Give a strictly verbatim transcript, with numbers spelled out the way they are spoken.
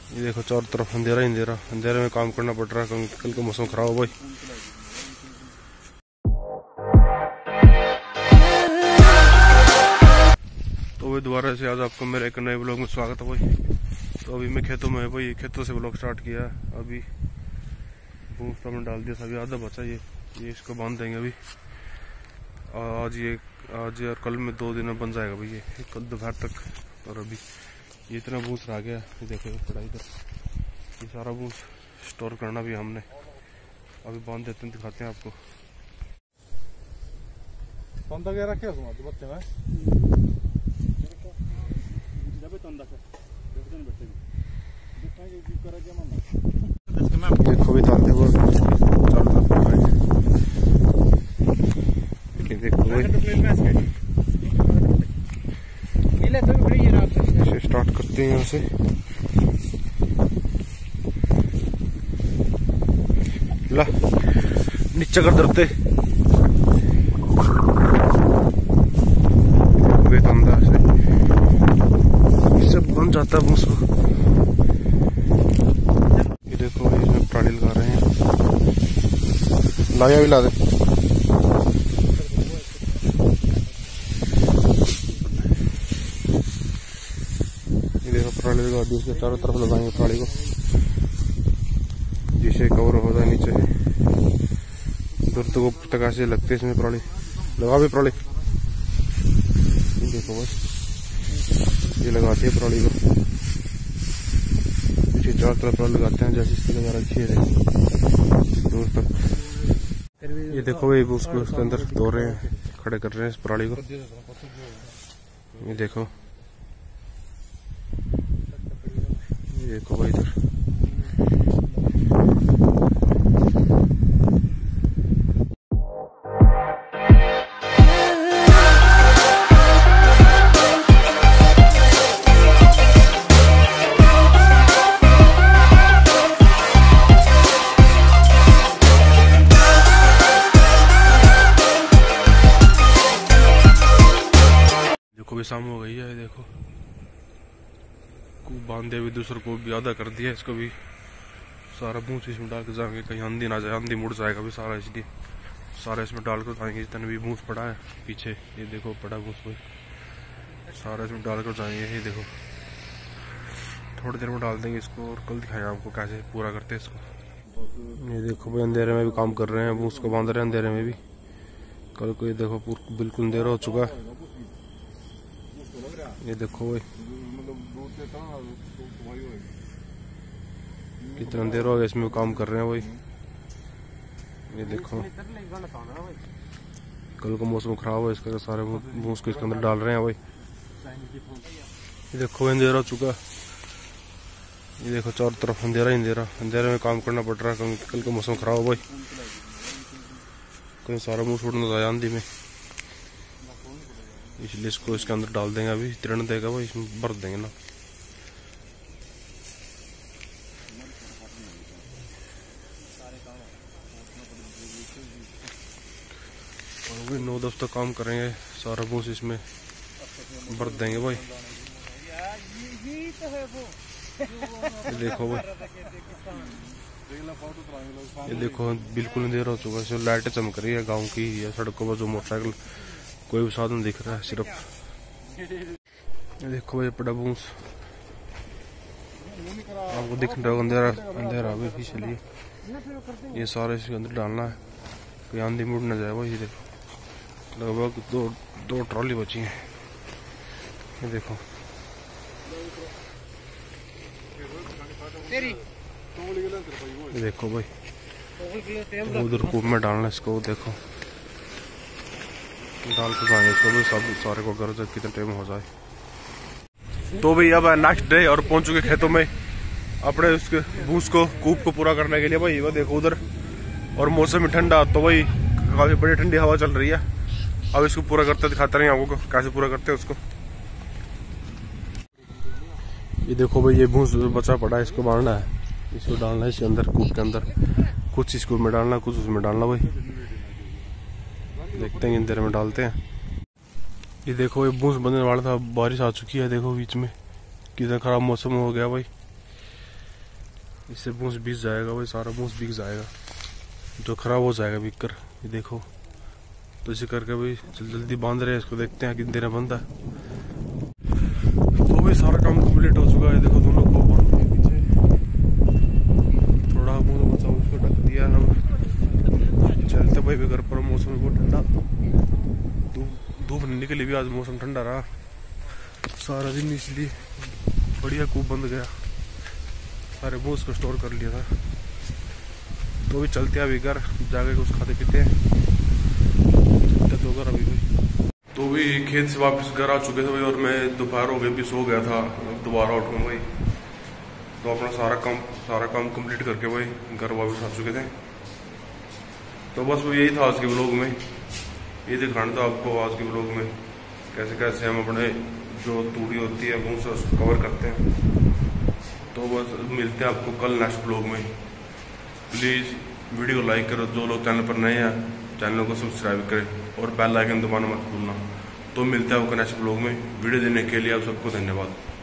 ये देखो चारों तरफ अंधेरा ही अंधेरा, अंधेरे में काम करना पड़ रहा है क्योंकि कल का मौसम खराब हो भाई। तो भाई दोबारा से आज आपको मेरे एक नए व्लॉग में स्वागत है भाई। तो अभी मैं खेतों में है भाई, खेतों से व्लॉग स्टार्ट किया है। अभी भूस तो हमने डाल दिया था, अभी आधा बचा ये ये इसको बांध देंगे अभी। आज ये आज और कल में दो दिन में बन जाएगा भाई ये कल दोपहर तक। और अभी ये इतना भूस रह गया, ये देखो पड़ा इधर, ये सारा भूस स्टोर करना भी हमने अभी बांध देते हैं, दिखाते हैं आपको। तंदा क्या रखे हो बच्चे में देखो भी तालते वो देखो भाई स्टार्ट करते हैं यहाँ से। ला नीचे कर दरते अंदर से इससे बन जाता है उसको। ये देखो भाई इसमें पराली लगा रहे हैं, लाया भी ला दे। ये देखो पराली लगा दी, उसके चारों तरफ लगाएंगे पराली को जिससे कवर हो जाए नीचे दूर तक ऊपर तक ऐसे लगते इसमें पराली। लगा भी पराली, देखो बस ये लगाते हैं पराली को, पीछे चार तरफ पराली लगाते हैं जैसे इसकी लगा रखी है दूर तक। ये देखो भाई उसको उसके अंदर धो रहे हैं, खड़े कर रहे हैं इस पराली को। ये देखो ये देखो भाई इधर भी शाम हो गई है। देखो को बांधे भी दूसरे को भी आधा कर दिया, इसको भी सारा भूस इसमें डाल के जाएंगे, कहीं आंधी ना जाए, आंधी मुड़ जाएगा भी सारा, इसलिए सारा इसमें डाल कर जाएंगे। जितना भी भूस पड़ा है पीछे ये देखो पड़ा भूस भाई, सारा इसमें डाल कर जाएंगे। ये देखो थोड़ी देर में डाल देंगे इसको और कल दिखाएंगे आपको कैसे पूरा करते हैं इसको। ये देखो भाई अंधेरे में भी काम कर रहे हैं, भूस को बांध रहे हैं अंधेरे में भी। कल को ये देखो बिल्कुल अंधेरा हो चुका है। ये देखो भाई कितना अंधेरा हो गया, इसमें काम कर रहे हैं भाई। ये देखो कल का मौसम खराब है, इसका सारे भूस को इसके अंदर डाल रहे हैं भाई। ये देखो अंधेरा हो चुका, ये देखो चारों तरफ अंधेरा ही अंधेरा, अंधेरे में काम करना पड़ रहा है क्योंकि कल का मौसम खराब है भाई। कहीं सारा भूस उड़ना जाए आंधी में, इसलिए इसको इसके अंदर डाल देंगे। अभी तिरण देगा भाई, इसमें भर देंगे ना। और भी नौ दस तक काम करेंगे, सारा भूस इसमें भर देंगे भाई। ये देखो भाई ये देखो बिल्कुल अंधेरा हो चुका है, लाइटें चमक रही है गाँव की या सड़कों पर जो मोटरसाइकिल कोई भी साधन दिख रहा है सिर्फ। ये देखो ये पड़ा भूस आपको दिख रहा है, अंधेरा अंधेरा भी इसलिए ये सारे इसके अंदर डालना है, कोई आंधी मुड़ न जाए भाई। ये देखो लगभग दो दो ट्रॉली बची है। ये देखो ये देखो भाई उधर कूप में डालना इसको, देखो डाल के जाएंगे इसको भी सब सारे को घर जब कितना टाइम हो जाए। तो भाई अब नेक्स्ट डे और पहुंच चुके खेतों में अपने उसके भूस को कूप को पूरा करने के लिए भाई। वो देखो उधर और मौसम भी ठंडा, तो भाई काफी बड़ी ठंडी हवा चल रही है। अब इसको पूरा करते दिखाते रहे आपको कैसे पूरा करते हैं उसको। ये देखो भाई ये भूस बचा पड़ा है, इसको बांधना है, इसको डालना है इसके अंदर कूप के अंदर, कुछ इसको में डालना कुछ उसमें डालना भाई। देखते हैं देर में डालते हैं। ये देखो ये भूस बनने वाला था, बारिश आ चुकी है, देखो बीच में कितना खराब मौसम हो गया भाई। इससे भूस बीस जाएगा, वही सारा भूस बिक जाएगा जो खराब हो जाएगा बिक कर। ये देखो, तो इसे करके भाई जल्दी जल्दी बांध रहे हैं इसको, देखते हैं कितनी देर बंद है। तो भी सारा काम कंप्लीट हो चुका है। देखो दोनों को पीछे थोड़ा बहुत बचा उसको ढक दिया हम। चलते भाई भी घर पर, मौसम बहुत ठंडा, धूप नहीं निकली भी, आज मौसम ठंडा रहा सारा दिन, इसलिए बढ़िया कूप बंद गया, सारे भूस को स्टोर कर लिया था। तो भी चलते हैं अभी घर जाके कुछ खाते पीते हैं, तो घर अभी भाई। तो भी खेत से वापस घर आ चुके थे भाई, और मैं दोपहर हो गई भी सो गया था, दोबारा उठूँ भाई। तो अपना सारा काम सारा काम कंप्लीट करके भाई घर वापस आ चुके थे। तो बस वो यही था आज के ब्लॉग में, ये दिखाना था आपको आज के ब्लॉग में कैसे कैसे हम अपने जो तूड़ी होती है वो से कवर करते हैं। तो बस मिलते हैं आपको कल नेक्स्ट ब्लॉग में। प्लीज़ वीडियो को लाइक करो, जो लोग चैनल पर नए हैं चैनल को सब्सक्राइब करें और बेल आइकन दबाना मत भूलना। तो मिलते हैं आपको नेक्स्ट ब्लॉग में। वीडियो देने के लिए आप सबको धन्यवाद।